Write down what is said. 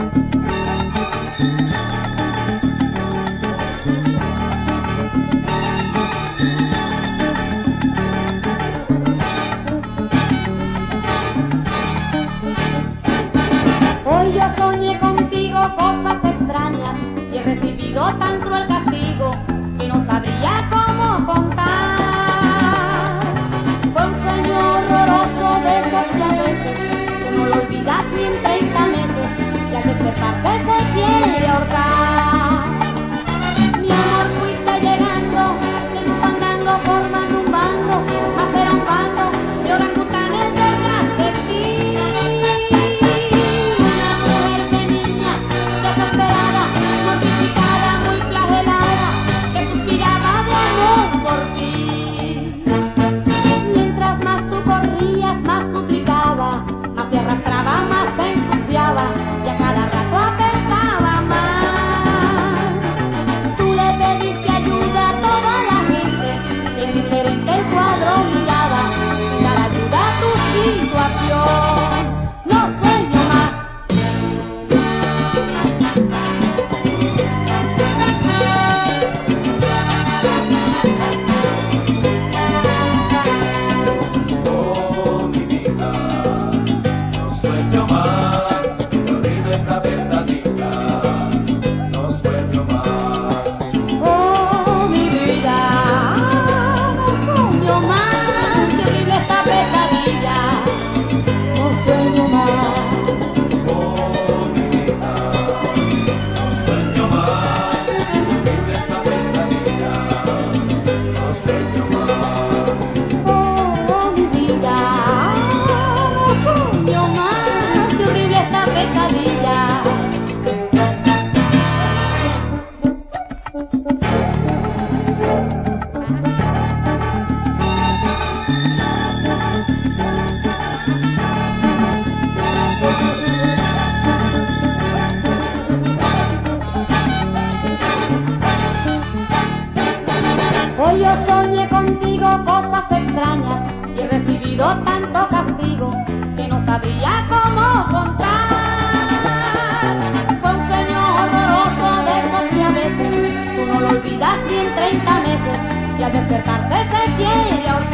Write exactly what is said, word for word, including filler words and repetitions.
Hoy yo soñé contigo cosas extrañas y he recibido tanto el castigo que no sabría cómo contar. Fue un sueño horroroso de esos que a veces tú no lo olvidas ni en treinta meses y al despertarse se quiere ahorcar. Mi amor, fuiste llegando en un fandango formando un bando, más era un bando de orangutanes detrás de ti. Y a cada rato apestaba más. Tú le pediste ayuda a toda la gente, en diferente cuadro miraba, sin dar ayuda a tu situación. No sueño más. Oh, mi vida, no sueño más. Hoy yo soñé contigo cosas extrañas y he recibido tanto castigo que no sabría cómo contar. Fue un sueño horroroso de esos que a veces tú no lo olvidas ni en treinta meses y al despertarse se quiere ahorcar.